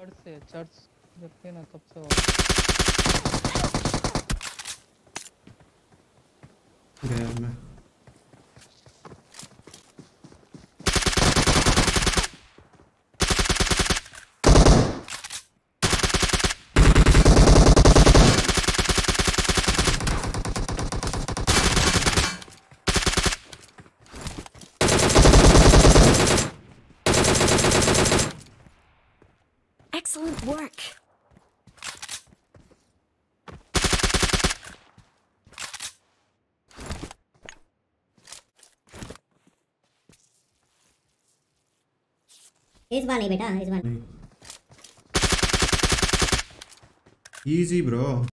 Church जब थे ना तब से गया मैं। Excellent work. इस बार नहीं बेटा, इस बार Easy bro.